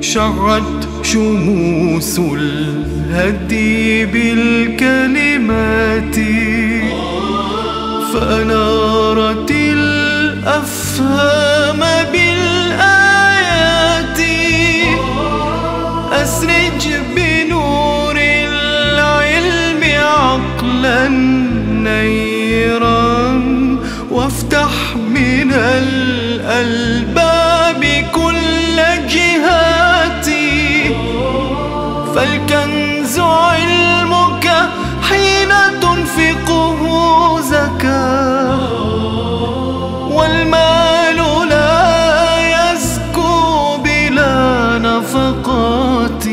شعت شموس الهدي بالكلمات فأنارت الأفهام بالآيات. أسرج بنور العلم عقلا نيرا وافتح من الألباب كل جهاتي. فالكنز علمك حين تنفقه زكاة، والمال لا يزكو بلا نفقات.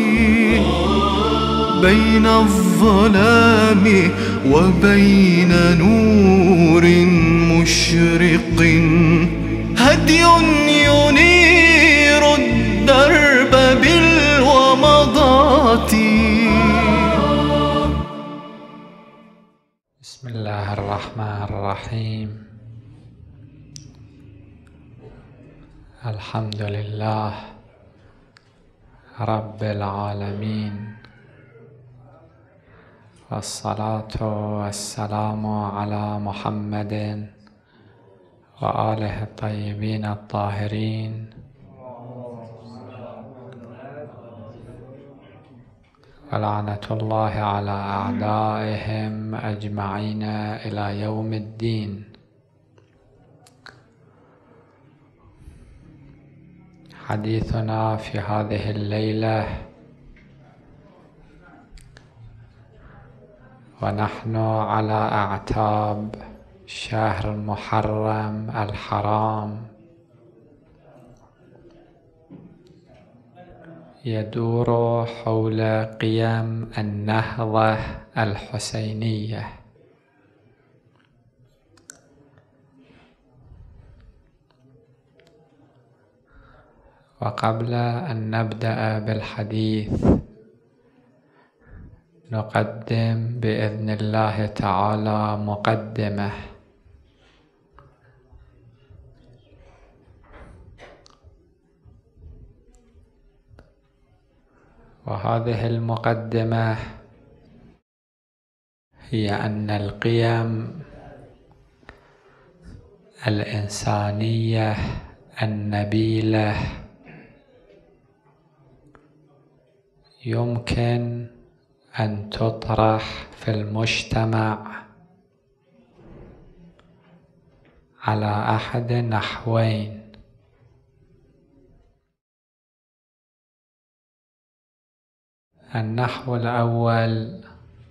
بين الظلام وبين نور مشرق هدي ينير الدرب بالومضات. بسم الله الرحمن الرحيم. الحمد لله رب العالمين، والصلاة والسلام على محمد وآله الطيبين الطاهرين، ولعنة الله على أعدائهم أجمعين إلى يوم الدين. حديثنا في هذه الليلة ونحن على أعتاب شهر محرم الحرام يدور حول قيم النهضة الحسينية. وقبل أن نبدأ بالحديث نقدم بإذن الله تعالى مقدمة. وهذه المقدمة هي أن القيم الإنسانية النبيلة يمكن أن تطرح في المجتمع على أحد نحوين: النحو الأول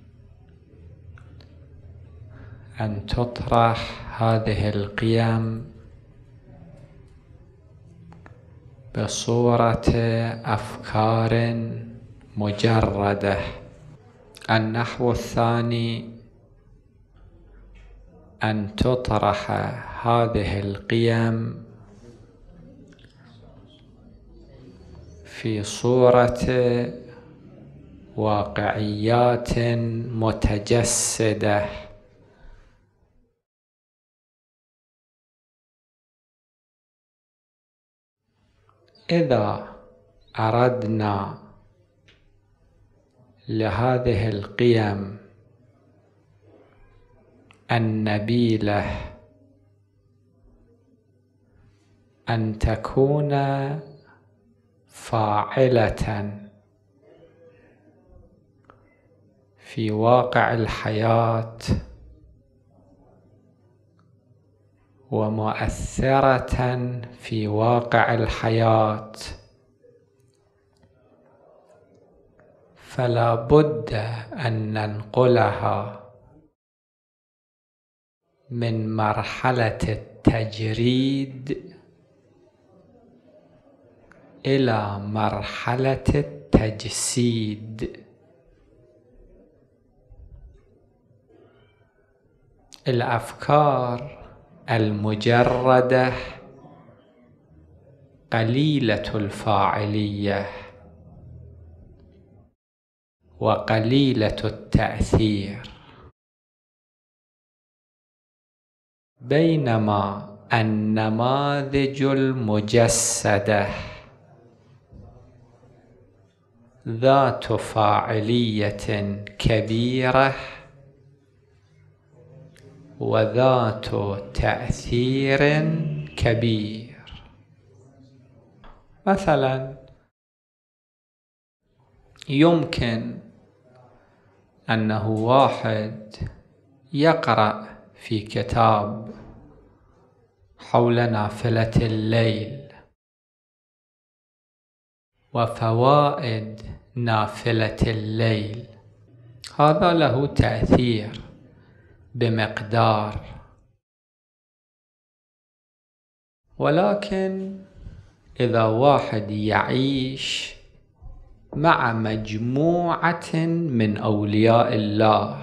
أن تطرح هذه القيم بصورة أفكار مجردة. النحو الثاني أن تطرح هذه القيم في صورة واقعيات متجسدة. إذا أردنا لهذه القيم النبيلة أن تكون فاعلة في واقع الحياة ومؤثرة في واقع الحياة، فلا بد أن ننقلها من مرحلة التجريد إلى مرحلة التجسيد. الأفكار المجردة قليلة الفاعلية وقليلة التأثير، بينما النماذج المجسدة ذات فاعلية كبيرة وذات تأثير كبير. مثلا يمكن أنه واحد يقرأ في كتاب حول نافلة الليل وفوائد نافلة الليل، هذا له تأثير بمقدار. ولكن إذا واحد يعيش مع مجموعة من أولياء الله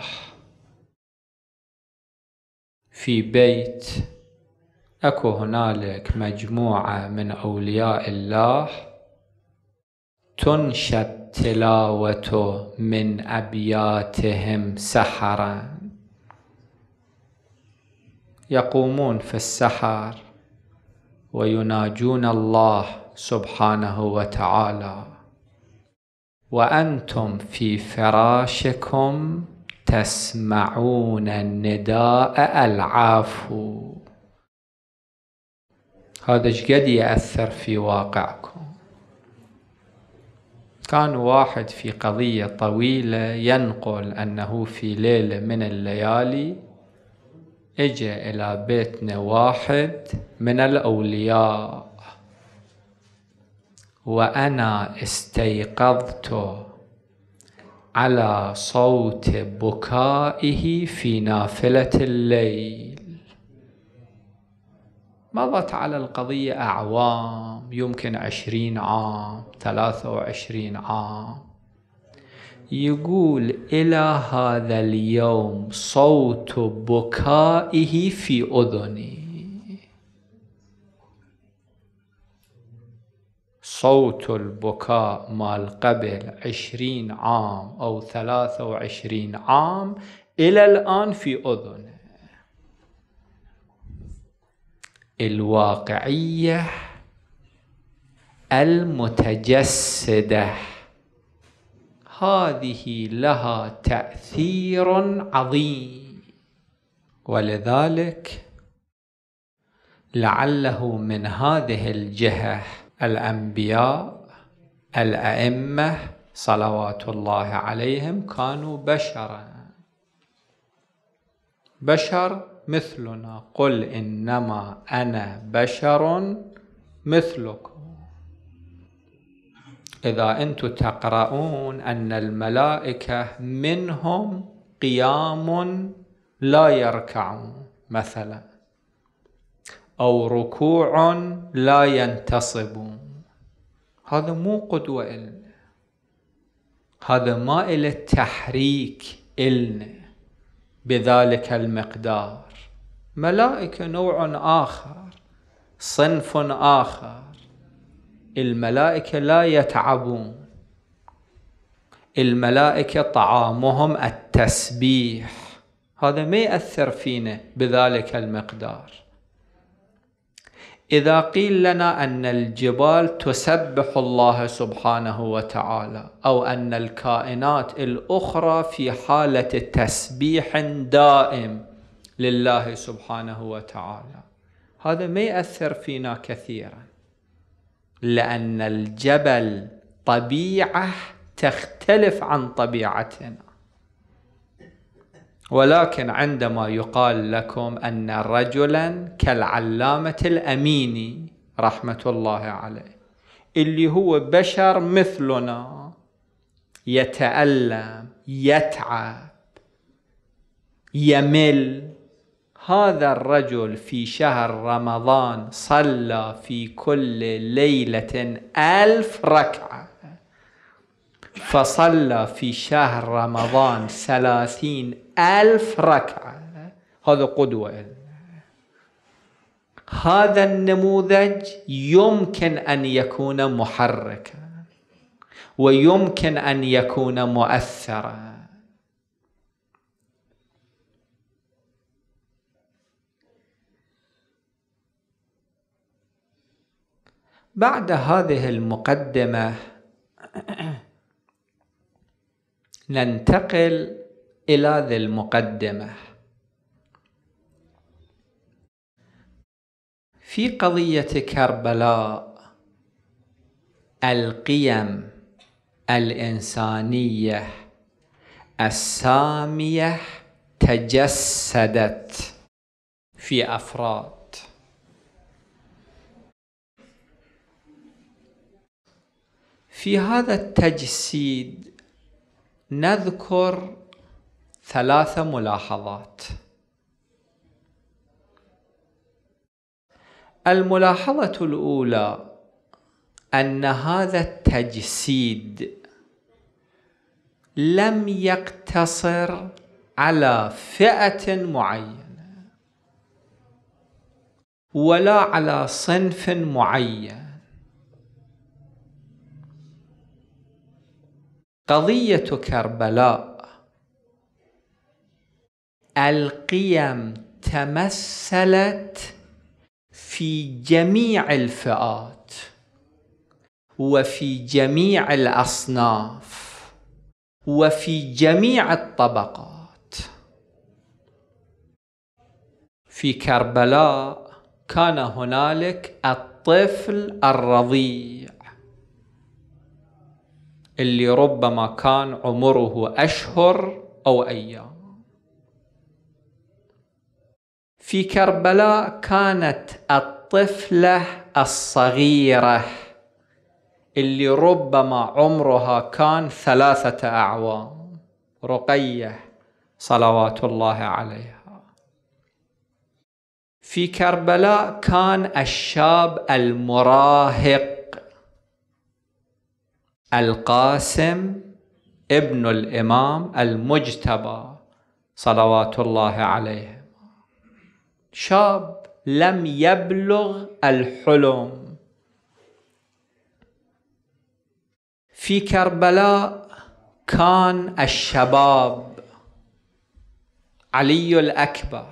في بيت، أكو هنالك مجموعة من أولياء الله تنشد تلاوة من أبياتهم سحرا، يقومون في السحر ويناجون الله سبحانه وتعالى وأنتم في فراشكم تسمعون النداء العافو. هذا شقد يأثر في واقعكم. كان واحد في قضية طويلة ينقل أنه في ليلة من الليالي اجى إلى بيتنا واحد من الأولياء وأنا استيقظت على صوت بكائه في نافلة الليل. مضت على القضية أعوام، يمكن 20 عام 23 عام. يقول إلى هذا اليوم صوت بكائه في أذني، صوت البكاء مال قبل 20 عام أو 23 عام إلى الآن في أذنه. الواقعية المتجسدة هذه لها تأثير عظيم، ولذلك لعله من هذه الجهة الأنبياء الأئمة صلوات الله عليهم كانوا بشر مثلنا. قل إنما أنا بشر مثلكم. إذا أنتم تقرؤون أن الملائكة منهم قيام لا يركعون مثلا، أو ركوع لا ينتصبون، هذا مو قدوة إلنا، هذا ما إلى التحريك إلنا بذلك المقدار. ملائكة نوع آخر، صنف آخر. الملائكة لا يتعبون، الملائكة طعامهم التسبيح، هذا ما يأثر فينا بذلك المقدار. إذا قيل لنا أن الجبال تسبح الله سبحانه وتعالى، أو أن الكائنات الأخرى في حالة تسبيح دائم لله سبحانه وتعالى، هذا ما يأثر فينا كثيرا، لأن الجبل طبيعة تختلف عن طبيعتنا. ولكن عندما يقال لكم أن رجلا كالعلامة الأميني رحمة الله عليه، اللي هو بشر مثلنا، يتألم، يتعب، يمل، هذا الرجل في شهر رمضان صلى في كل ليلة 1000 ركعة، فصلى في شهر رمضان 30,000 ركعة. هذا قدوة. هذا النموذج يمكن أن يكون محركا ويمكن أن يكون مؤثرا. بعد هذه المقدمة ننتقل إلى ذي المقدمة. في قضية كربلاء القيم الإنسانية السامية تجسدت في أفراد. في هذا التجسيد نذكر 3 ملاحظات. الملاحظة الأولى أن هذا التجسيد لم يقتصر على فئة معينة ولا على صنف معين. قضية كربلاء القيم تمثلت في جميع الفئات وفي جميع الأصناف وفي جميع الطبقات. في كربلاء كان هنالك الطفل الرضيع اللي ربما كان عمره أشهر أو أيام. في كربلاء كانت الطفلة الصغيرة اللي ربما عمرها كان 3 أعوام، رقية صلوات الله عليها. في كربلاء كان الشاب المراهق القاسم ابن الإمام المجتبى صلوات الله عليه، شاب لم يبلغ الحلم. في كربلاء كان الشباب علي الأكبر.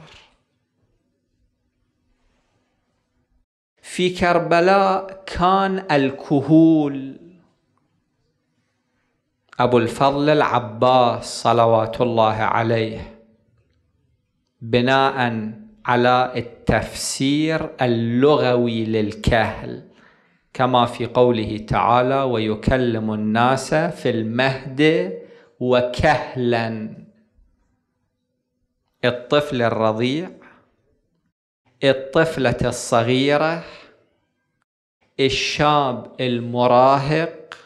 في كربلاء كان الكهول أبو الفضل العباس صلوات الله عليه، بناء على التفسير اللغوي للكهل، كما في قوله تعالى: ويكلم الناس في المهد وكهلا. الطفل الرضيع، الطفلة الصغيرة، الشاب المراهق،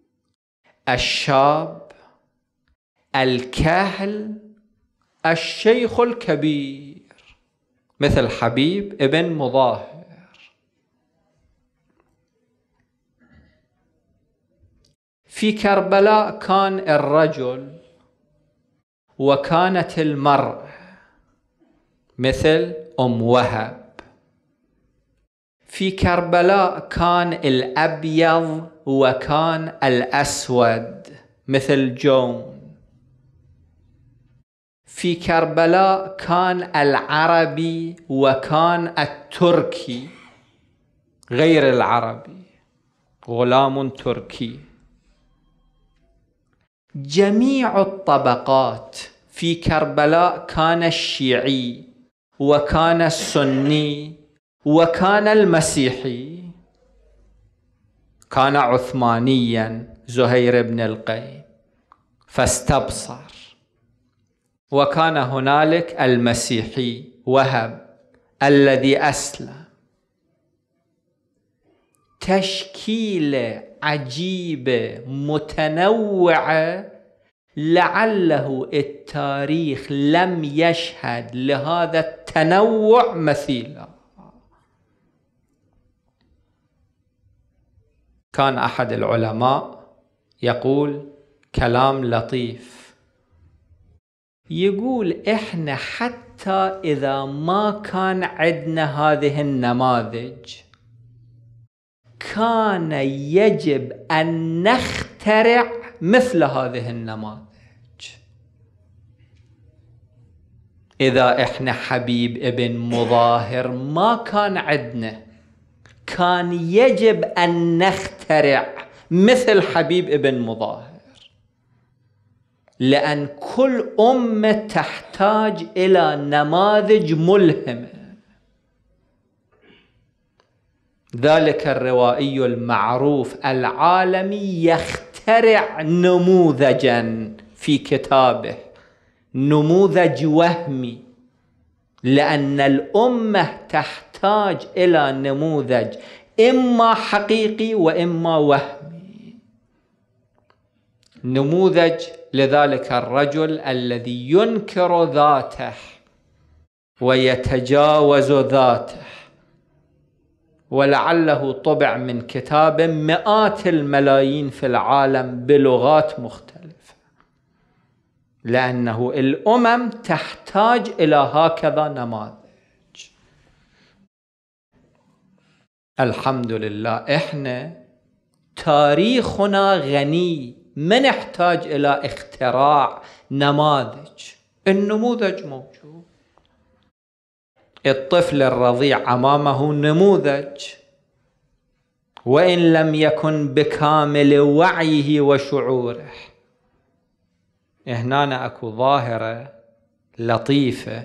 الشاب، الكهل، الشيخ الكبير مثل حبيب ابن مظاهر. في كربلاء كان الرجل وكانت المرأة مثل أم وهب. في كربلاء كان الأبيض وكان الأسود مثل جون. في كربلاء كان العربي وكان التركي غير العربي، غلام تركي. جميع الطبقات في كربلاء كان الشيعي وكان السني وكان المسيحي. كان عثمانيا زهير بن القيم فاستبصر، وكان هنالك المسيحي وهب الذي أسلم. تشكيلة عجيبة متنوعة، لعله التاريخ لم يشهد لهذا التنوع مثيلا. كان أحد العلماء يقول كلام لطيف، يقول إحنا حتى إذا ما كان عندنا هذه النماذج كان يجب أن نخترع مثل هذه النماذج. إذا إحنا حبيب ابن مظاهر ما كان عندنا، كان يجب أن نخترع مثل حبيب ابن مظاهر. لأن كل أمة تحتاج إلى نماذج ملهمة. ذلك الروائي المعروف العالمي يخترع نموذجا في كتابه، نموذج وهمي، لأن الأمة تحتاج إلى نموذج إما حقيقي وإما وهمي. نموذج لذلك الرجل الذي ينكر ذاته ويتجاوز ذاته، ولعله طبع من كتاب مئات الملايين في العالم بلغات مختلفة، لأنه الأمم تحتاج إلى هكذا نماذج. الحمد لله إحنا تاريخنا غني، ما نحتاج إلى اختراع نماذج، النموذج موجود. الطفل الرضيع أمامه نموذج، وإن لم يكن بكامل وعيه وشعوره. هنا أكو ظاهرة لطيفة،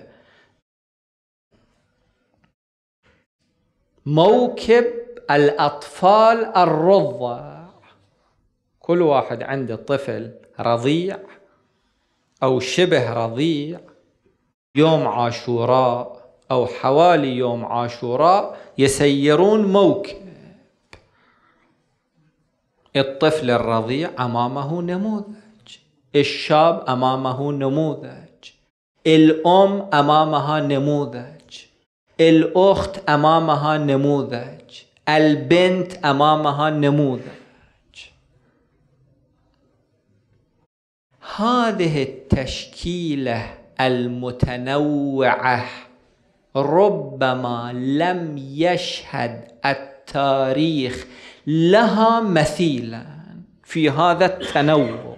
موكب الأطفال الرضع. كل واحد عنده طفل رضيع أو شبه رضيع، يوم عاشوراء أو حوالي يوم عاشوراء يسيرون موكب. الطفل الرضيع أمامه نموذج، الشاب أمامه نموذج، الأم أمامها نموذج، الأخت أمامها نموذج، البنت أمامها نموذج. هذه التشكيلة المتنوعة ربما لم يشهد التاريخ لها مثيلا في هذا التنوع.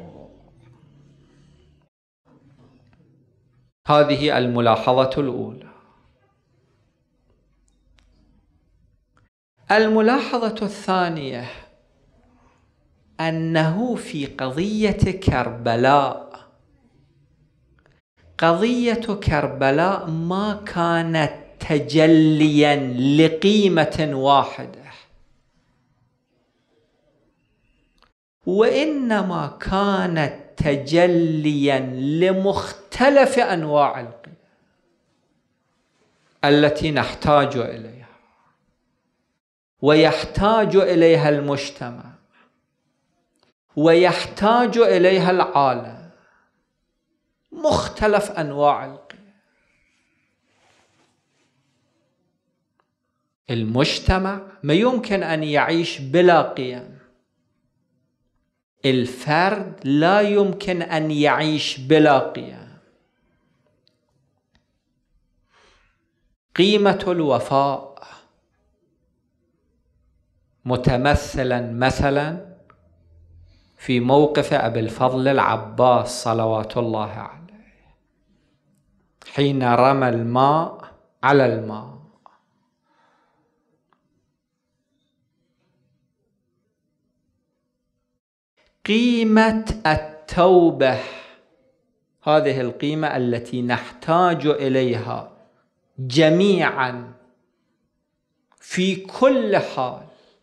هذه الملاحظة الأولى. الملاحظة الثانية أنه في قضية كربلاء، قضية كربلاء ما كانت تجليا لقيمة واحدة، وإنما كانت تجليا لمختلف أنواع القيم التي نحتاج إليها ويحتاج إليها المجتمع ويحتاج إليها العالم، مختلف أنواع القيم. المجتمع ما يمكن أن يعيش بلا قيم، الفرد لا يمكن أن يعيش بلا قيم. قيمة الوفاء متمثلا مثلا في موقف أبي الفضل العباس صلوات الله عليه حين رمى الماء على الماء. قيمة التوبة، هذه القيمة التي نحتاج إليها جميعا في كل حال،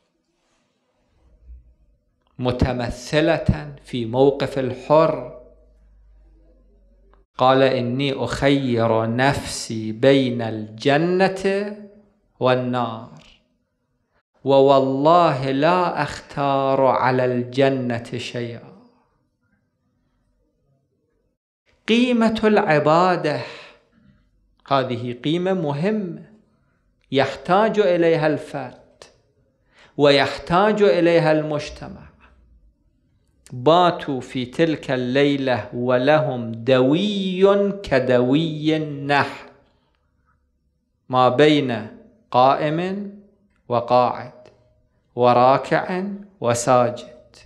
متمثلة في موقف الحر. قال إني أخير نفسي بين الجنة والنار، ووالله لا أختار على الجنة شيئا. قيمة العبادة، هذه قيمة مهمة يحتاج إليها الفرد ويحتاج إليها المجتمع. باتوا في تلك الليلة ولهم دوي كدوي النحل، ما بين قائم وقاعد وراكع وساجد.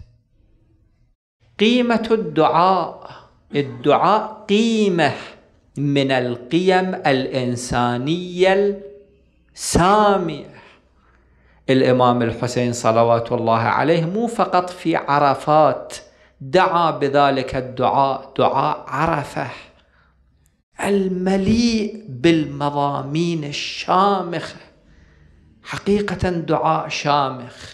قيمة الدعاء، الدعاء قيمة من القيم الإنسانية السامية. الإمام الحسين صلوات الله عليه مو فقط في عرفات دعا بذلك الدعاء، دعاء عرفة المليء بالمضامين الشامخة، حقيقة دعاء شامخ.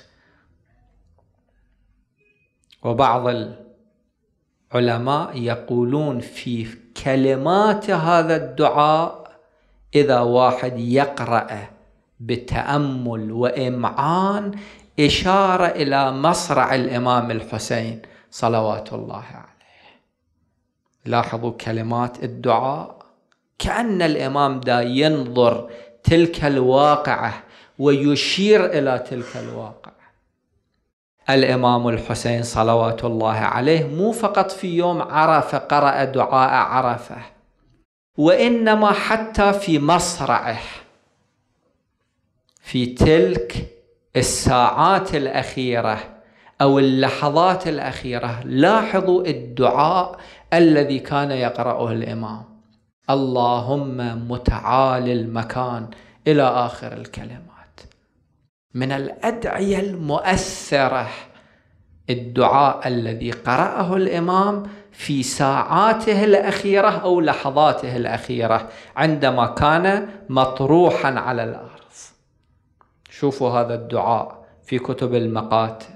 وبعض العلماء يقولون في كلمات هذا الدعاء إذا واحد يقرأ بتأمل وإمعان إشارة إلى مصرع الإمام الحسين صلوات الله عليه. لاحظوا كلمات الدعاء كأن الإمام دا ينظر تلك الواقعة ويشير إلى تلك الواقعة. الإمام الحسين صلوات الله عليه مو فقط في يوم عرفة قرأ دعاء عرفة، وإنما حتى في مصرعه في تلك الساعات الأخيرة أو اللحظات الأخيرة. لاحظوا الدعاء الذي كان يقرأه الإمام: اللهم متعالي المكان إلى آخر الكلمات. من الأدعية المؤثرة الدعاء الذي قرأه الإمام في ساعاته الأخيرة أو لحظاته الأخيرة عندما كان مطروحا على الأرض. شوفوا هذا الدعاء في كتب المقاتل.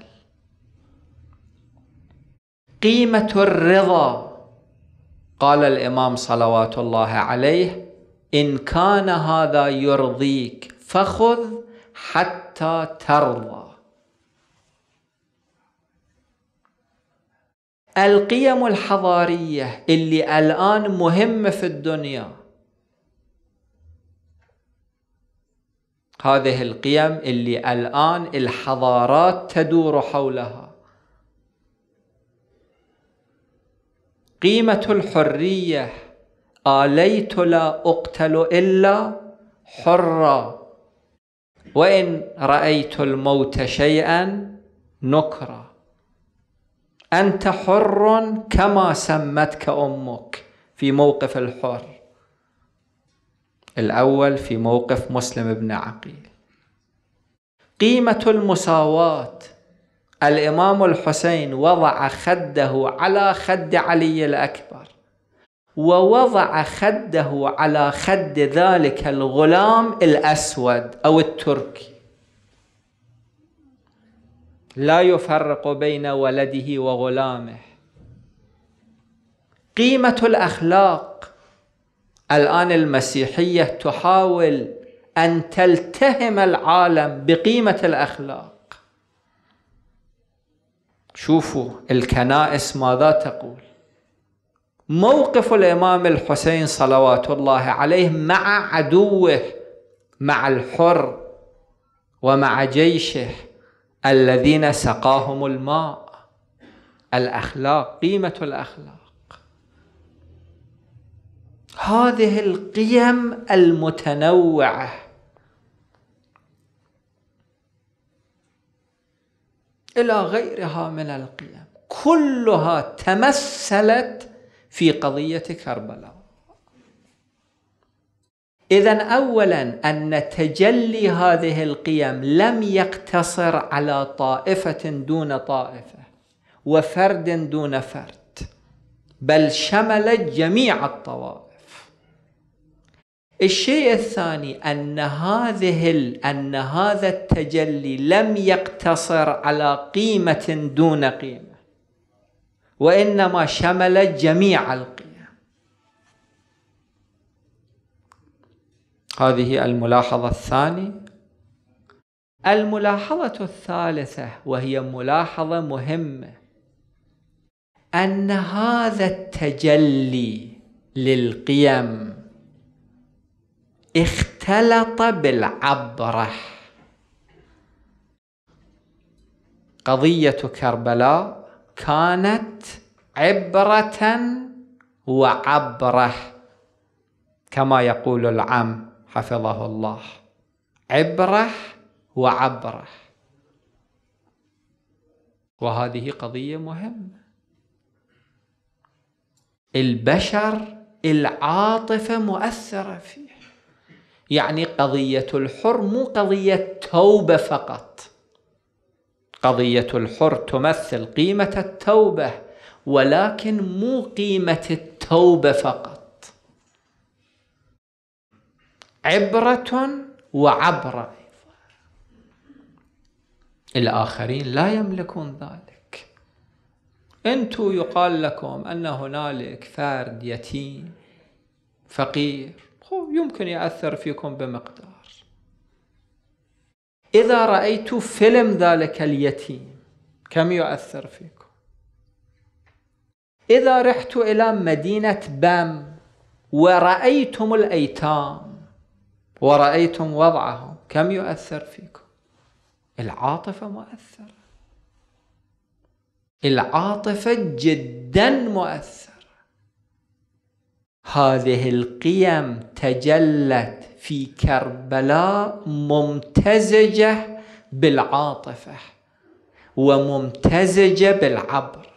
قيمة الرضا، قال الإمام صلوات الله عليه: إن كان هذا يرضيك فخذ حتى ترضى. القيم الحضارية اللي الآن مهمة في الدنيا، هذه القيم اللي الآن الحضارات تدور حولها: قيمة الحرية، آليت لا أقتل إلا حرا، وإن رأيت الموت شيئا نكرا، أنت حر كما سمتك أمك، في موقف الحر الأول في موقف مسلم بن عقيل. قيمة المساواة، الإمام الحسين وضع خده على خد علي الأكبر، ووضع خده على خد ذلك الغلام الأسود أو التركي، لا يفرق بين ولده وغلامه. قيمة الأخلاق، الآن المسيحية تحاول أن تلتهم العالم بقيمة الأخلاق. شوفوا الكنائس ماذا تقول. موقف الإمام الحسين صلوات الله عليه مع عدوه، مع الحر ومع جيشه الذين سقاهم الماء. الأخلاق، قيمة الأخلاق، هذه القيم المتنوعة إلى غيرها من القيم كلها تمثلت في قضية كربلاء. إذن أولا أن تجلي هذه القيم لم يقتصر على طائفة دون طائفة وفرد دون فرد، بل شملت جميع الطوائف. الشيء الثاني أن هذا التجلي لم يقتصر على قيمة دون قيمة، وإنما شمل جميع القيم. هذه الملاحظة الثانية. الملاحظة الثالثة وهي ملاحظة مهمة، أن هذا التجلي للقيم اختلط بالعبرة. قضية كربلاء كانت عبرة وعبرة، كما يقول العم حفظه الله، عبرة وعبرة. وهذه قضية مهمة. البشر العاطفة مؤثرة فيه. يعني قضية الحر مو قضية توبة فقط، قضية الحر تمثل قيمة التوبة ولكن مو قيمة التوبة فقط، عبرة وعبرة. الآخرين لا يملكون ذلك. أنتم يقال لكم أن هنالك فرد يتيم فقير، يمكن يأثر فيكم بمقدار. إذا رأيت فيلم ذلك اليتيم كم يؤثر فيكم؟ إذا رحت إلى مدينة بام ورأيتم الأيتام ورأيتم وضعهم كم يؤثر فيكم؟ العاطفة مؤثرة، العاطفة جدا مؤثرة. هذه القيم تجلت في كربلاء ممتزجة بالعاطفة وممتزجة بالعبر،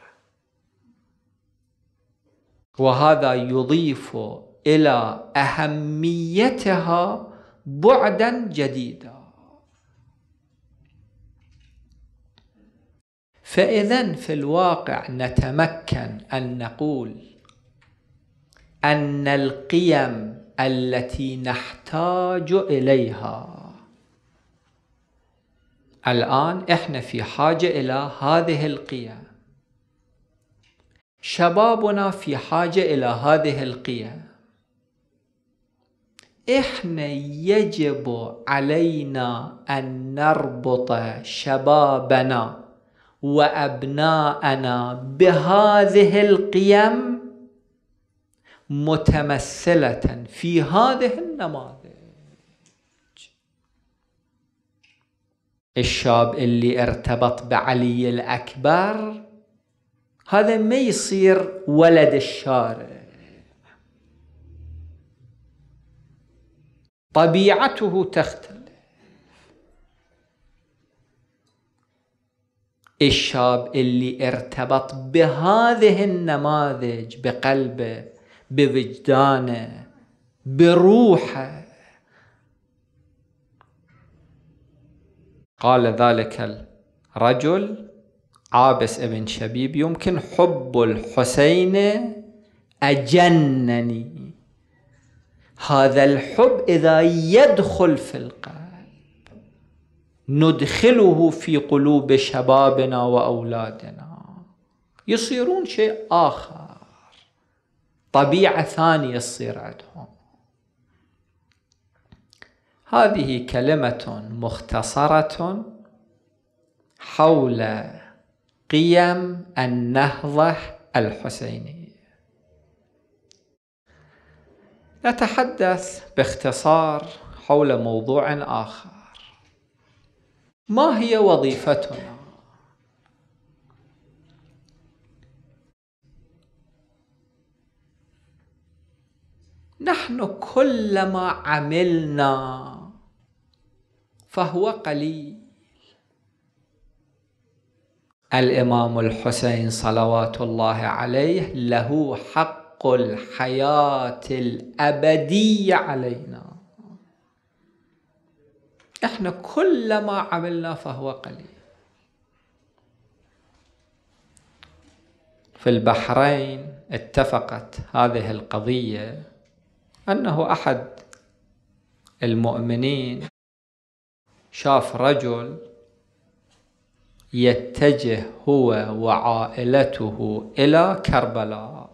وهذا يضيف إلى أهميتها بعدا جديدا. فإذن في الواقع نتمكن أن نقول أن القيم التي نحتاج إليها الآن، إحنا في حاجة إلى هذه القيم، شبابنا في حاجة إلى هذه القيم. إحنا يجب علينا أن نربط شبابنا وأبناءنا بهذه القيم متمثلة في هذه النماذج. الشاب اللي ارتبط بعلي الأكبر هذا ما يصير ولد الشارع، طبيعته تختلف. الشاب اللي ارتبط بهذه النماذج بقلبه بوجدانه بروحه، قال ذلك الرجل عابس ابن شبيب: يمكن حب الحسين أجنني. هذا الحب إذا يدخل في القلب ندخله في قلوب شبابنا وأولادنا، يصيرون شيء آخر، طبيعة ثانية تصير عندهم. هذه كلمة مختصرة حول قيم النهضة الحسينية. نتحدث باختصار حول موضوع آخر: ما هي وظيفتنا؟ نحن كلما عملنا فهو قليل. الإمام الحسين صلوات الله عليه له حق الحياة الأبدية علينا. احنا كلما عملنا فهو قليل. في البحرين اتفقت هذه القضية أنه أحد المؤمنين شاف رجل يتجه هو وعائلته إلى كربلاء،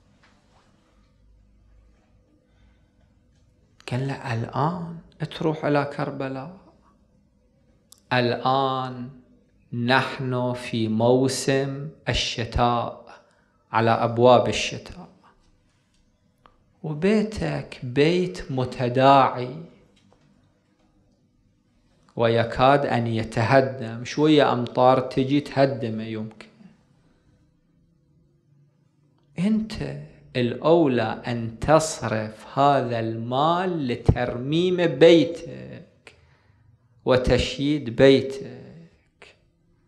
قال له: الآن تروح إلى كربلاء؟ الآن نحن في موسم الشتاء، على أبواب الشتاء، وبيتك بيت متداعي ويكاد أن يتهدم، شوية أمطار تجي تهدمه يمكن. أنت الأولى أن تصرف هذا المال لترميم بيتك وتشييد بيتك.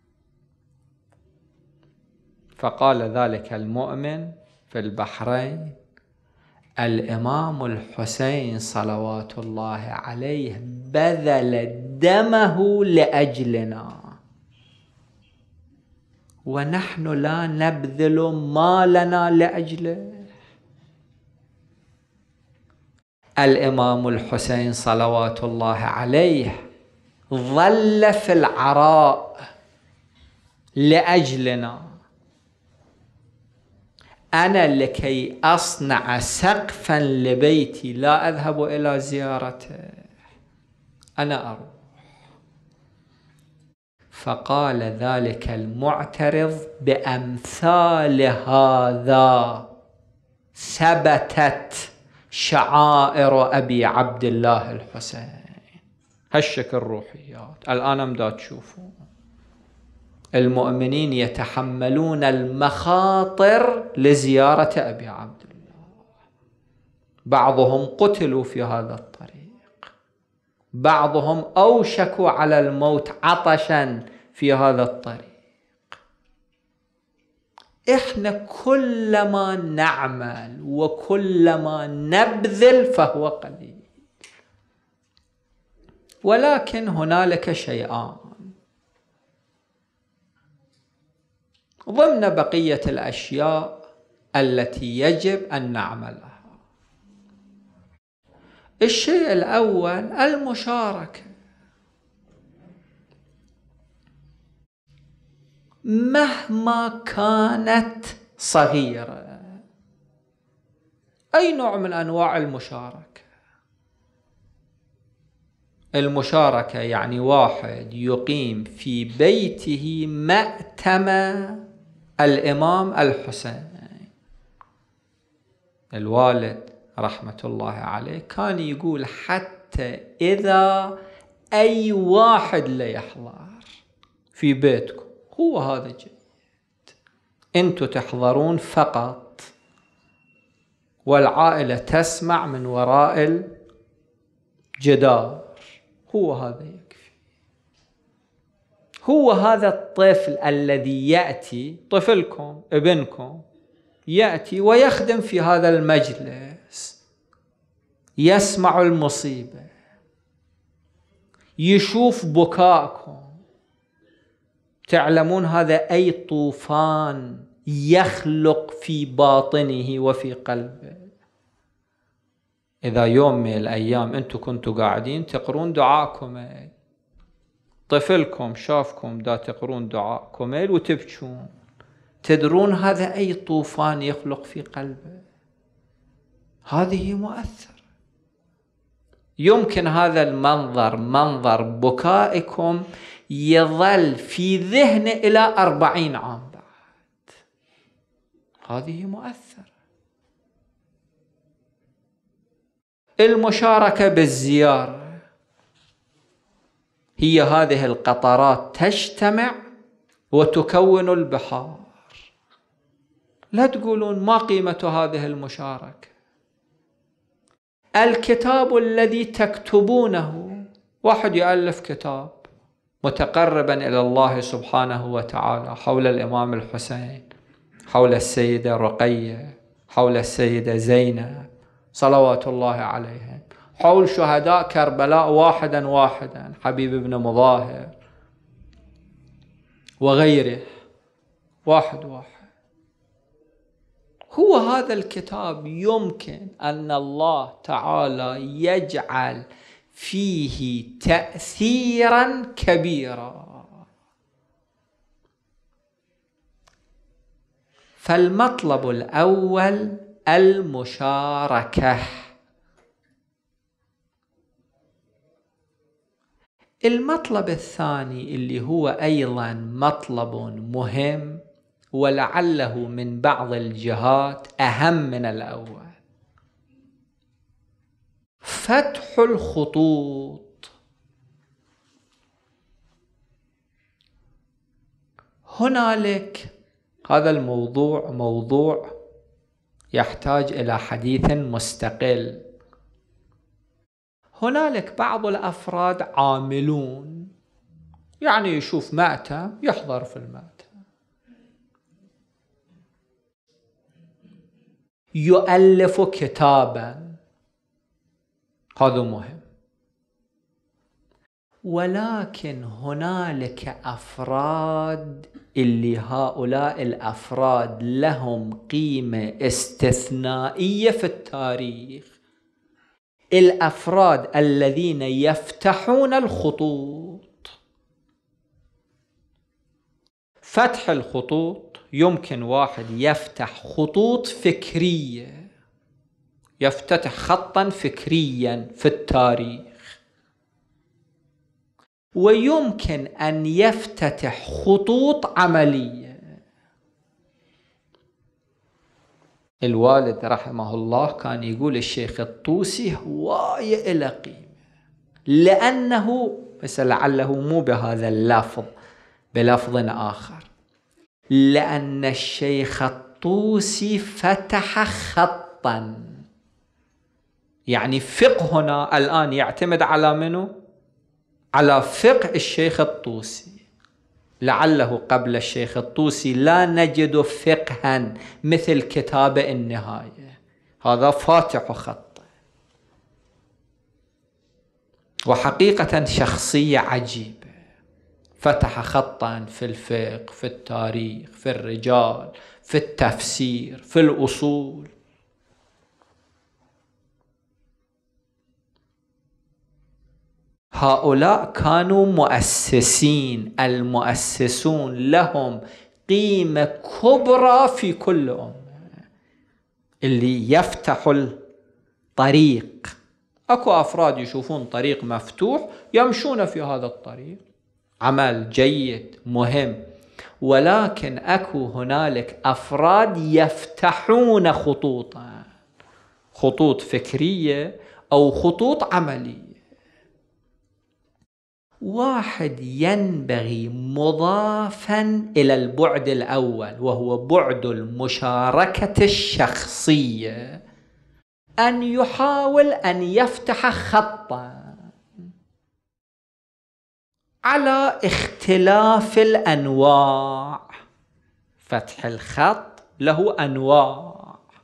فقال ذلك المؤمن في البحرين: الإمام الحسين صلوات الله عليه بذل دمه لأجلنا، ونحن لا نبذل مالنا لأجله. الإمام الحسين صلوات الله عليه ظل في العراء لأجلنا. أنا لكي أصنع سقفا لبيتي لا أذهب إلى زيارته، أنا أروح. فقال ذلك المعترض: بأمثال هذا ثبتت شعائر أبي عبد الله الحسين. هالشكل روحيات الآن مدا تشوفون المؤمنين يتحملون المخاطر لزيارة أبي عبد الله. بعضهم قتلوا في هذا الطريق، بعضهم أوشكوا على الموت عطشا في هذا الطريق. إحنا كلما نعمل وكلما نبذل فهو قليل. ولكن هنالك شيئان ضمن بقية الأشياء التي يجب أن نعملها. الشيء الأول المشاركة. مهما كانت صغيرة، أي نوع من أنواع المشاركة. المشاركة يعني واحد يقيم في بيته مأتم الإمام الحسين. الوالد رحمة الله عليه كان يقول حتى إذا أي واحد لا يحضر في بيتكم هو هذا جيد، أنتم تحضرون فقط والعائلة تسمع من وراء الجدار، هو هذا يكفي. هو هذا الطفل الذي يأتي، طفلكم ابنكم يأتي ويخدم في هذا المجلس، يسمع المصيبة، يشوف بكاءكم، تعلمون هذا أي طوفان يخلق في باطنه وفي قلبه. إذا يوم من الأيام أنتم كنتوا قاعدين تقرون دعاءكم، طفلكم شافكم دا تقرون دعاءكم وتبكون، تدرون هذا أي طوفان يخلق في قلبه؟ هذه مؤثر. يمكن هذا المنظر، منظر بكائكم، يظل في ذهنه إلى 40 عام بعد. هذه مؤثر. المشاركة بالزيارة، هي هذه القطرات تجتمع وتكون البحار. لا تقولون ما قيمة هذه المشاركة. الكتاب الذي تكتبونه، واحد يؤلف كتاب متقربا إلى الله سبحانه وتعالى حول الإمام الحسين، حول السيدة رقية، حول السيدة زينب صلوات الله عليهم، حول شهداء كربلاء واحدا واحدا، حبيب بن مظاهر وغيره، واحد واحد. هو هذا الكتاب يمكن أن الله تعالى يجعل فيه تأثيرا كبيرا. فالمطلب الأول المشاركة. المطلب الثاني اللي هو أيضا مطلب مهم ولعله من بعض الجهات أهم من الأول، فتح الخطوط. هنالك هذا الموضوع موضوع يحتاج إلى حديث مستقل. هنالك بعض الأفراد عاملون، يعني يشوف مأتم يحضر في المأتم، يؤلف كتابا، هذا مهم. ولكن هنالك أفراد اللي هؤلاء الأفراد لهم قيمة استثنائية في التاريخ، الأفراد الذين يفتحون الخطوط. فتح الخطوط، يمكن واحد يفتح خطوط فكرية، يفتتح خطا فكريا في التاريخ، ويمكن أن يفتتح خطوط عملية. الوالد رحمه الله كان يقول الشيخ الطوسي هواية إلى قيمة، لأنه بس لعله مو بهذا اللفظ، بلفظ آخر، لأن الشيخ الطوسي فتح خطا. يعني فقهنا الآن يعتمد على منه؟ على فقه الشيخ الطوسي. لعله قبل الشيخ الطوسي لا نجد فقها مثل كتاب النهاية، هذا فاتح خط، وحقيقة شخصية عجيبة، فتح خطا في الفقه، في التاريخ، في الرجال، في التفسير، في الأصول. هؤلاء كانوا مؤسسين، المؤسسون لهم قيمة كبرى في كل أمة. اللي يفتح الطريق، أكو أفراد يشوفون طريق مفتوح يمشون في هذا الطريق، عمل جيد مهم، ولكن أكو هنالك أفراد يفتحون خطوطا، خطوط فكرية أو خطوط عملية. واحد ينبغي مضافا إلى البعد الأول، وهو بعد المشاركة الشخصية، أن يحاول أن يفتح خطا على اختلاف الأنواع. فتح الخط له أنواع،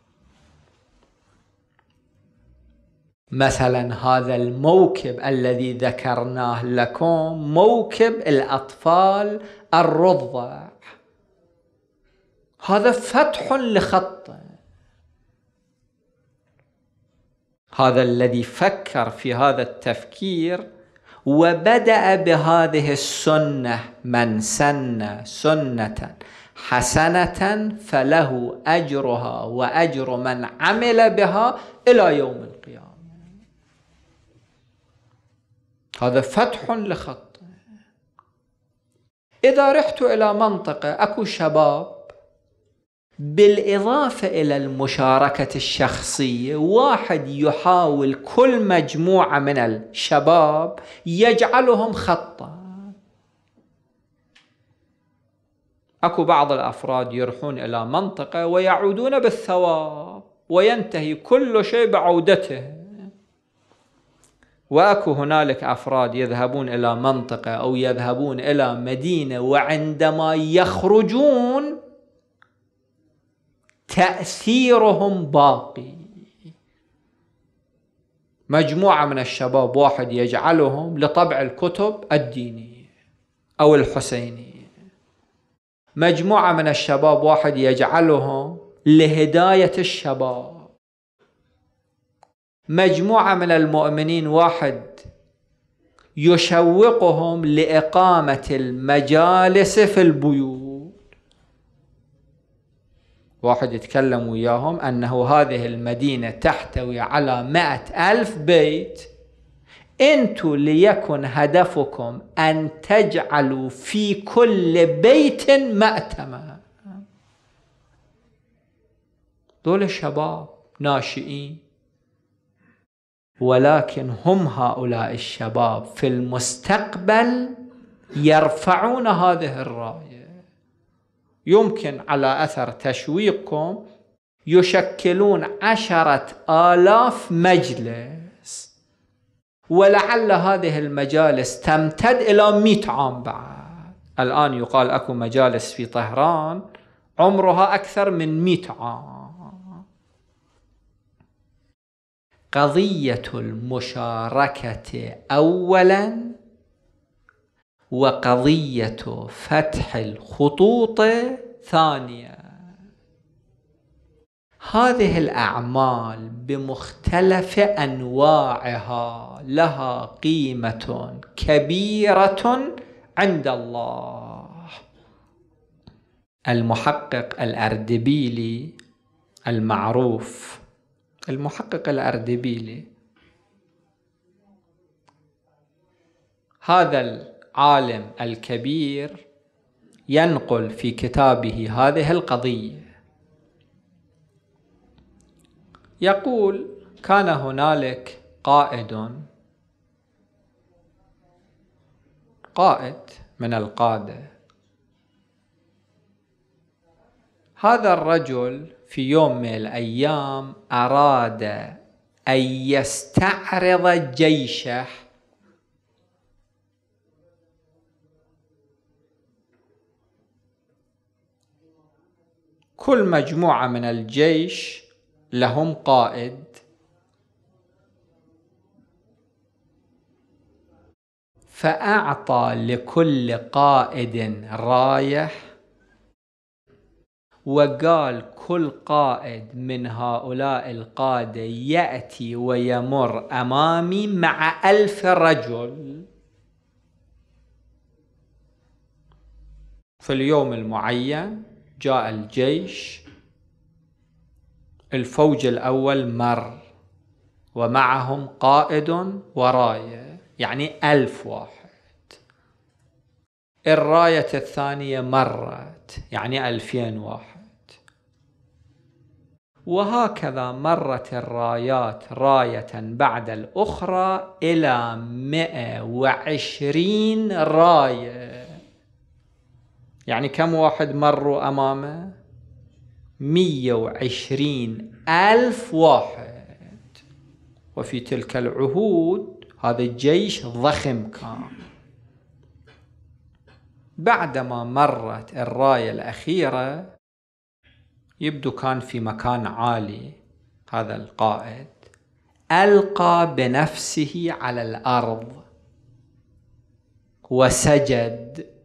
مثلا هذا الموكب الذي ذكرناه لكم، موكب الأطفال الرضع، هذا فتح لخط. هذا الذي فكر في هذا التفكير وبدأ بهذه السنة، من سن سنة حسنة فله أجرها وأجر من عمل بها إلى يوم القيامة. هذا فتح لخط. إذا رحت إلى منطقة أكو شباب، بالإضافة إلى المشاركة الشخصية، واحد يحاول كل مجموعة من الشباب يجعلهم خطا. أكو بعض الأفراد يروحون إلى منطقة ويعودون بالثواب وينتهي كل شيء بعودته، وأكو هنالك أفراد يذهبون إلى منطقة أو يذهبون إلى مدينة، وعندما يخرجون تأثيرهم باقي. مجموعة من الشباب واحد يجعلهم لطبع الكتب الدينية أو الحسينية، مجموعة من الشباب واحد يجعلهم لهداية الشباب، مجموعة من المؤمنين واحد يشوقهم لإقامة المجالس في البيوت. واحد يتكلم وياهم أنه هذه المدينة تحتوي على 100,000 بيت، أنتوا ليكن هدفكم أن تجعلوا في كل بيت مأتمة. دول الشباب ناشئين، ولكن هم هؤلاء الشباب في المستقبل يرفعون هذه الراية. يمكن على أثر تشويقكم يشكلون 10,000 مجلس، ولعل هذه المجالس تمتد إلى 100 عام بعد. الآن يقال أكو مجالس في طهران عمرها أكثر من 100 عام. قضية المشاركة أولا وقضية فتح الخطوط ثانية. هذه الأعمال بمختلف أنواعها لها قيمة كبيرة عند الله. المحقق الأردبيلي المعروف، المحقق الأردبيلي، هذا العالم الكبير ينقل في كتابه هذه القضية، يقول: كان هنالك قائد من القادة. هذا الرجل في يوم من الأيام أراد أن يستعرض جيشه. كل مجموعة من الجيش لهم قائد، فأعطى لكل قائد راية، وقال: كل قائد من هؤلاء القادة يأتي ويمر أمامي مع 1000 رجل في اليوم المعين. جاء الجيش، الفوج الأول مر ومعهم قائد وراية، يعني 1000 واحد. الراية الثانية مرت، يعني 2000 واحد. وهكذا مرت الرايات راية بعد الأخرى إلى 120 راية. يعني كم واحد مروا أمامه؟ 120,000 واحد. وفي تلك العهود هذا الجيش ضخم كان. بعدما مرت الراية الأخيرة، يبدو كان في مكان عالي، هذا القائد ألقى بنفسه على الأرض وسجد.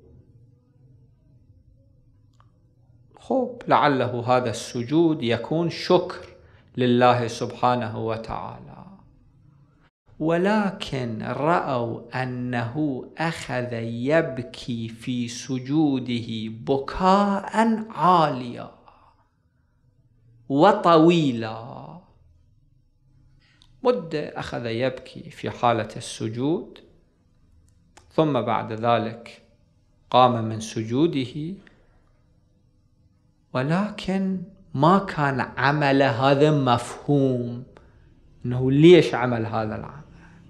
لعله هذا السجود يكون شكر لله سبحانه وتعالى. ولكن رأوا أنه أخذ يبكي في سجوده بكاء عاليا وطويلا. مدة أخذ يبكي في حالة السجود، ثم بعد ذلك قام من سجوده، ولكن ما كان عمل هذا مفهوم، أنه ليش عمل هذا العمل.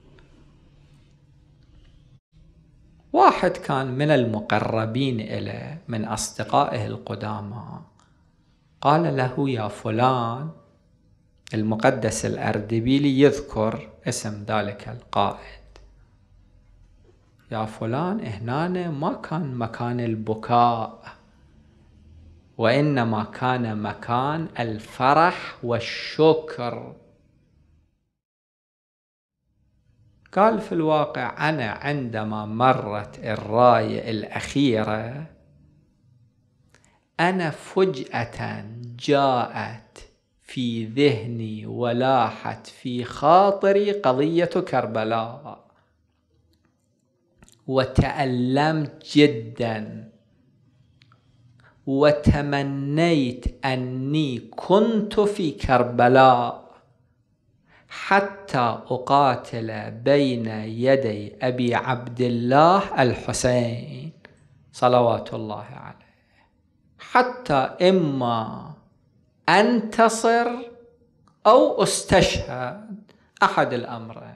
واحد كان من المقربين إليه من أصدقائه القدامى قال له: يا فلان، المقدس الأردبيلي يذكر اسم ذلك القائد، يا فلان، هنا ما كان مكان البكاء، وإنما كان مكان الفرح والشكر. قال: في الواقع أنا عندما مرت الراية الأخيرة، أنا فجأة جاءت في ذهني ولاحت في خاطري قضية كربلاء، وتألمت جدا، وتمنيت أني كنت في كربلاء حتى أقاتل بين يدي أبي عبد الله الحسين صلوات الله عليه، حتى إما أنتصر أو أستشهد، أحد الأمرين.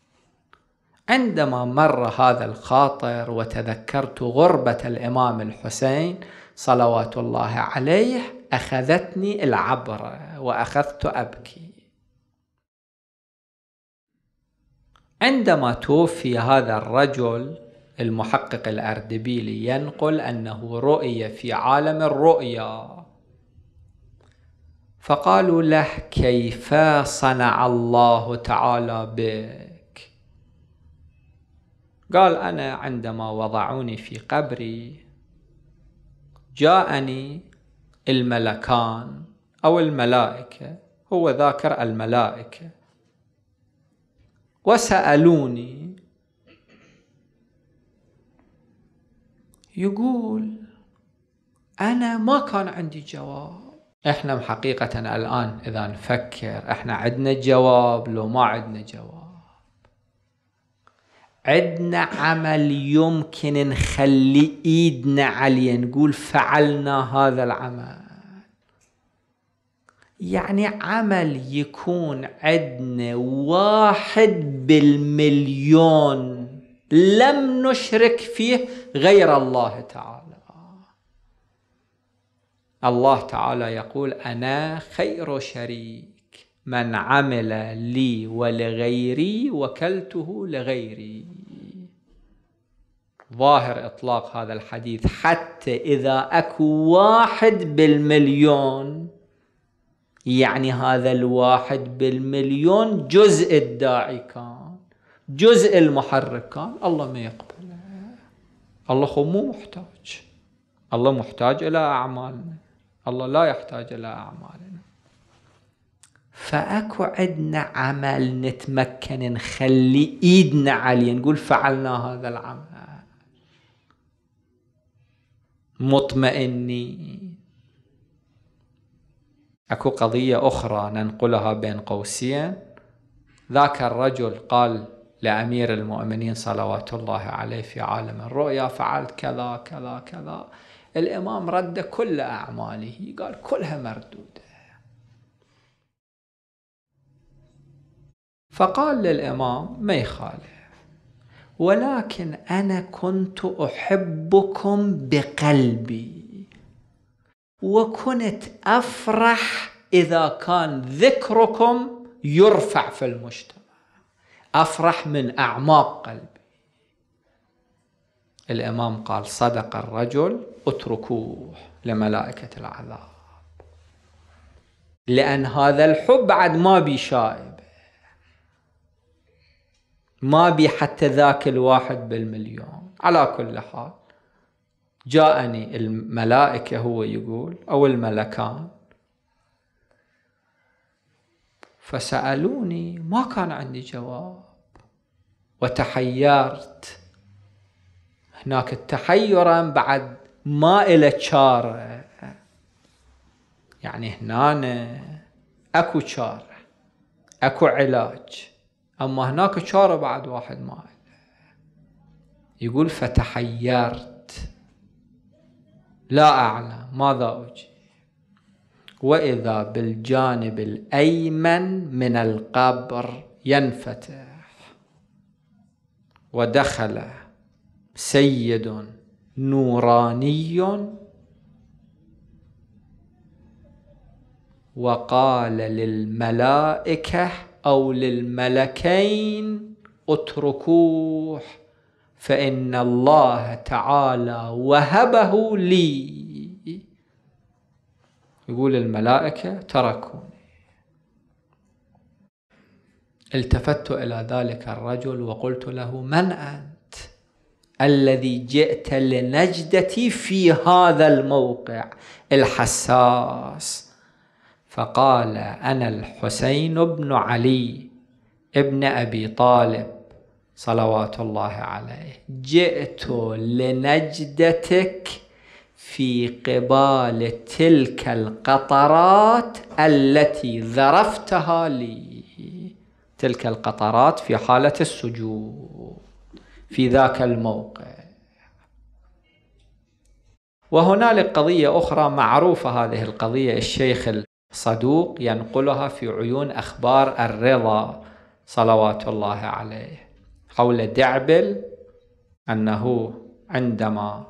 عندما مر هذا الخاطر وتذكرت غربة الإمام الحسين صلوات الله عليه، أخذتني العبرة وأخذت أبكي. عندما توفي هذا الرجل، المحقق الأردبيلي ينقل أنه رؤي في عالم الرؤيا، فقالوا له: كيف صنع الله تعالى بك؟ قال أنا عندما وضعوني في قبري جاءني الملكان أو الملائكة، هو ذاكر الملائكة، وسألوني، يقول أنا ما كان عندي جواب. إحنا حقيقة الآن إذا نفكر إحنا عندنا جواب لو ما عندنا جواب؟ عندنا عمل يمكن نخلي إيدنا عليه نقول فعلنا هذا العمل؟ يعني عمل يكون عندنا 1/1,000,000 لم نشرك فيه غير الله تعالى. الله تعالى يقول أنا خير شريك، من عمل لي ولغيري وكلته لغيري. ظاهر إطلاق هذا الحديث حتى إذا أكو 1/1,000,000 يعني هذا 1/1,000,000 جزء الداعي كان، جزء المحرك كان، الله ما يقبله. الله هو مو محتاج، الله محتاج إلى أعمالنا، الله لا يحتاج إلى أعمالنا. فأكو عندنا عمل نتمكن نخلي إيدنا عليه نقول فعلنا هذا العمل مطمئنين. أكو قضية أخرى ننقلها بين قوسين. ذاك الرجل قال لأمير المؤمنين صلوات الله عليه في عالم الرؤيا فعلت كذا كذا كذا. الإمام رد كل أعماله، قال كلها مردودة. فقال للإمام ما يخالف، ولكن أنا كنت أحبكم بقلبي، وكنت أفرح إذا كان ذكركم يرفع في المجتمع، أفرح من أعماق قلبي. الإمام قال صدق الرجل، اتركوه لملائكة العذاب، لأن هذا الحب بعد ما بي شائب، ما بي حتى ذاك 1/1,000,000. على كل حال جاءني الملائكة، هو يقول، أو الملكان، فسألوني ما كان عندي جواب وتحيرت. هناك التحيرا بعد ما إلى تشارة، يعني هنا أكو تشارة أكو علاج، أما هناك تشارة بعد واحد ما إلى. يقول فتحيرت لا أعلم ماذا أجيب، وإذا بالجانب الأيمن من القبر ينفتح، ودخل سيد نوراني وقال للملائكة أو للملكين اتركوه فإن الله تعالى وهبه لي. يقول الملائكة تركوني. التفت إلى ذلك الرجل وقلت له من أنت الذي جئت لنجدتي في هذا الموقع الحساس؟ فقال أنا الحسين بن علي ابن أبي طالب صلوات الله عليه، جئت لنجدتك في قبال تلك القطرات التي ذرفتها لي. تلك القطرات في حالة السجود في ذاك الموقع. وهنالك قضية أخرى معروفة، هذه القضية الشيخ الصدوق ينقلها في عيون أخبار الرضا صلوات الله عليه حول دعبل، أنه عندما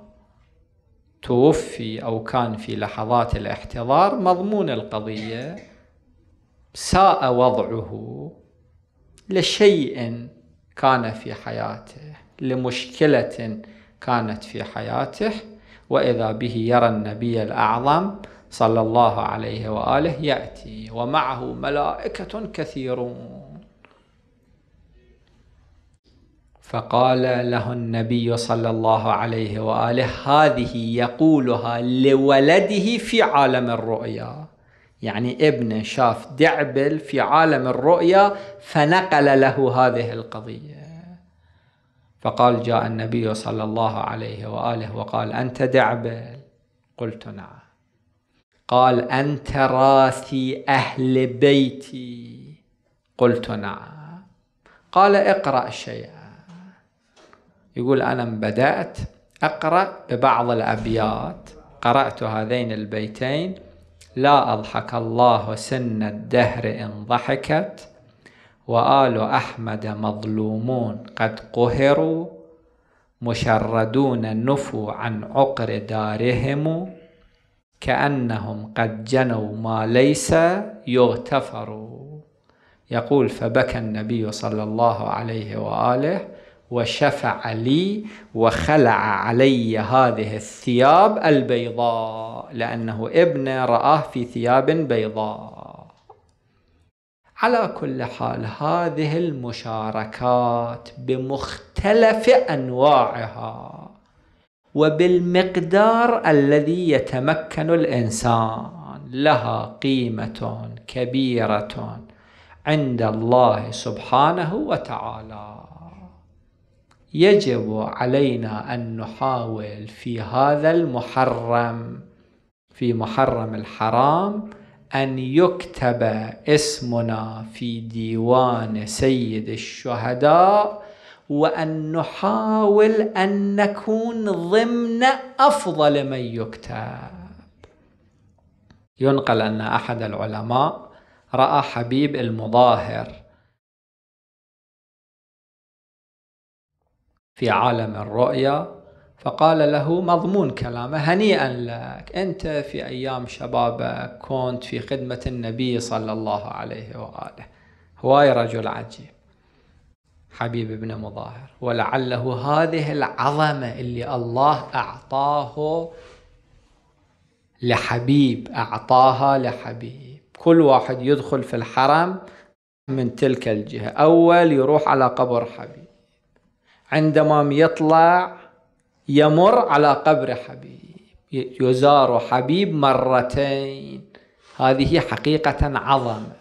توفي أو كان في لحظات الاحتضار مضمون القضية ساء وضعه لشيء كان في حياته، لمشكلة كانت في حياته، وإذا به يرى النبي الأعظم صلى الله عليه وآله يأتي ومعه ملائكة كثيرون. فقال له النبي صلى الله عليه وآله: هذه يقولها لولده في عالم الرؤيا. يعني ابنه شاف دعبل في عالم الرؤيا فنقل له هذه القضية. فقال: جاء النبي صلى الله عليه وآله وقال: أنت دعبل؟ قلت: نعم. قال: أنت راثي أهل بيتي؟ قلت: نعم. قال: اقرأ شيئا. يقول: أنا بدأت أقرأ ببعض الأبيات، قرأت هذين البيتين: لا أضحك الله سن الدهر إن ضحكت، وآل أحمد مظلومون قد قهروا، مشردون نفوا عن عقر دارهم، كأنهم قد جنوا ما ليس يغتفر. يقول: فبكى النبي صلى الله عليه وآله وشفع لي وخلع علي هذه الثياب البيضاء، لأنه ابنه رآه في ثياب بيضاء. على كل حال، هذه المشاركات بمختلف أنواعها وبالمقدار الذي يتمكن الإنسان لها قيمة كبيرة عند الله سبحانه وتعالى. يجب علينا أن نحاول في هذا المحرم، في محرم الحرام، أن يكتب اسمنا في ديوان سيد الشهداء، وأن نحاول أن نكون ضمن أفضل من يكتب. ينقل أن أحد العلماء رأى حبيب المظاهر في عالم الرؤيا، فقال له مضمون كلامه: هنيئا لك، أنت في أيام شبابك كنت في خدمة النبي صلى الله عليه وآله. هواي رجل عجيب حبيب بن مظاهر، ولعله هذه العظمة اللي الله أعطاه لحبيب أعطاها لحبيب. كل واحد يدخل في الحرم من تلك الجهة، أول يروح على قبر حبيب، عندما يطلع يمر على قبر حبيب، يزار حبيب مرتين. هذه حقيقة عظمة.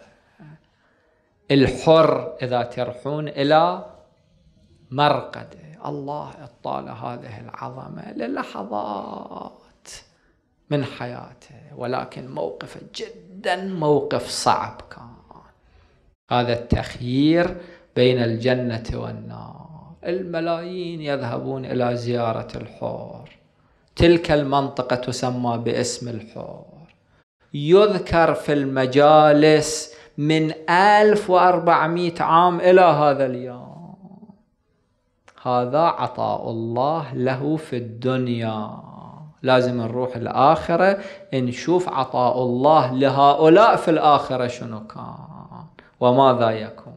الحر إذا ترحون إلى مرقده، الله اطال هذه العظمة للحظات من حياته، ولكن موقفه جدا موقف صعب كان. هذا التخيير بين الجنة والنار. الملايين يذهبون إلى زيارة الحور، تلك المنطقة تسمى باسم الحور، يذكر في المجالس من 1400 عام إلى هذا اليوم. هذا عطاء الله له في الدنيا. لازم نروح الآخرة نشوف عطاء الله لهؤلاء في الآخرة شنو كان وماذا يكون.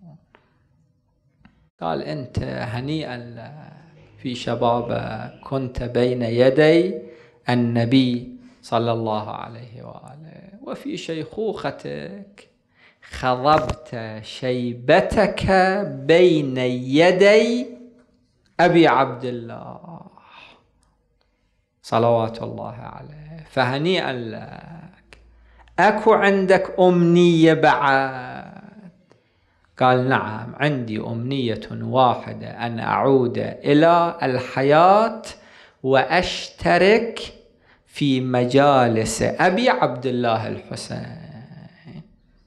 قال: أنت هنيئا في شبابك كنت بين يدي النبي صلى الله عليه وآله، وفي شيخوختك خضبت شيبتك بين يدي أبي عبد الله صلوات الله عليه، فهنيئا لك. أكو عندك أمنية بعد؟ قال: نعم، عندي أمنية واحدة، أن أعود إلى الحياة وأشترك في مجالس أبي عبد الله الحسين.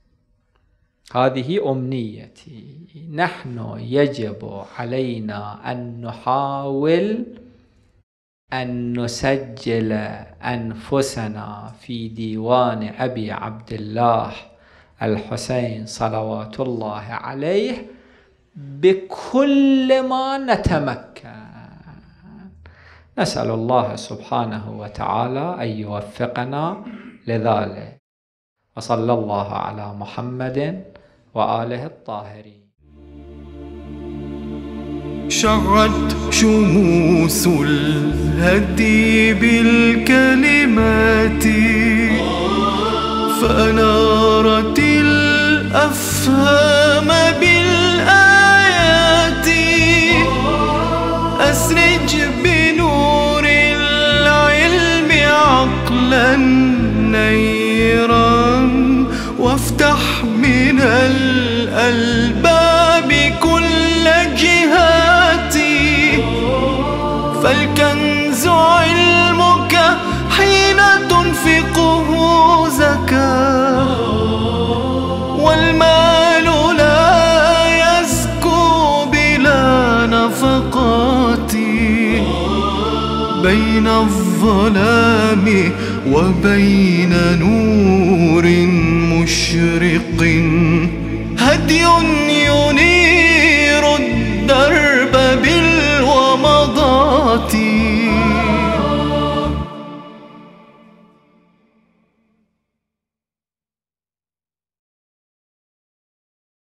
هذه أمنيتي. نحن يجب علينا أن نحاول أن نسجل أنفسنا في ديوان أبي عبد الله الحسين صلوات الله عليه بكل ما نتمكن. نسأل الله سبحانه وتعالى أن يوفقنا لذلك. وصلى الله على محمد وآله الطاهرين. شعت شموس الهدي بالكلمات، فأنارت الأفهام بالآيات. نيرا وافتح من الألباب كل جهاتي، فالكنز علمك حين تنفقه زكاة، والمال لا يزكو بلا نفقات، بين الظلام وبين نور مشرق هدي ينير